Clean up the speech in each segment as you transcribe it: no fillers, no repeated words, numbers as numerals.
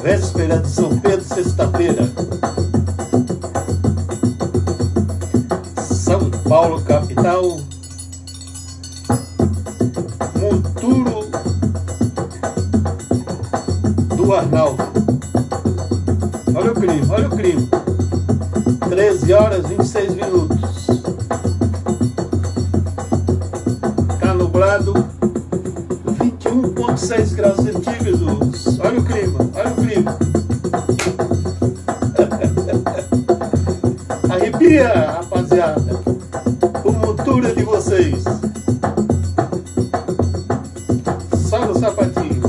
Véspera de São Pedro, sexta-feira. São Paulo, capital. Monturo do Arnaldo. Olha o crime, olha o crime. 13 horas e 26 minutos. Está nublado, 21,6 graus centígrados. Olha o clima, olha o clima. Arrepia, rapaziada. O monturo de vocês. Só no sapatinho.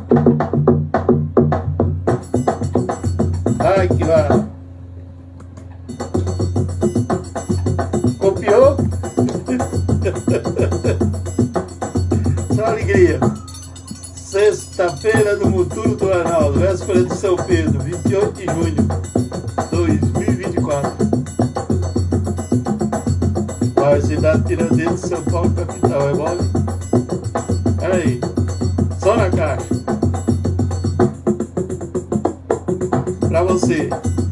Ai, que lá. Copiou? Só alegria. Sexta-feira no Monturo do Arnaldo, véspera de São Pedro, 28 de junho de 2024. Maior cidade Tiradentes, São Paulo, capital. É mole? Aí, só na caixa. Pra você.